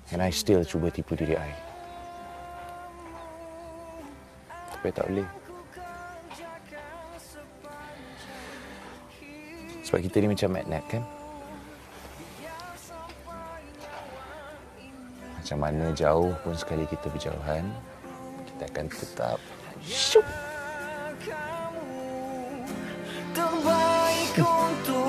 And I still cuba tipu diri I. Tapi tak boleh. Sebab kita ni macam magnet kan. Macam mana jauh pun sekali kita berjauhan, kita akan tetap syuk. Terbaik untuk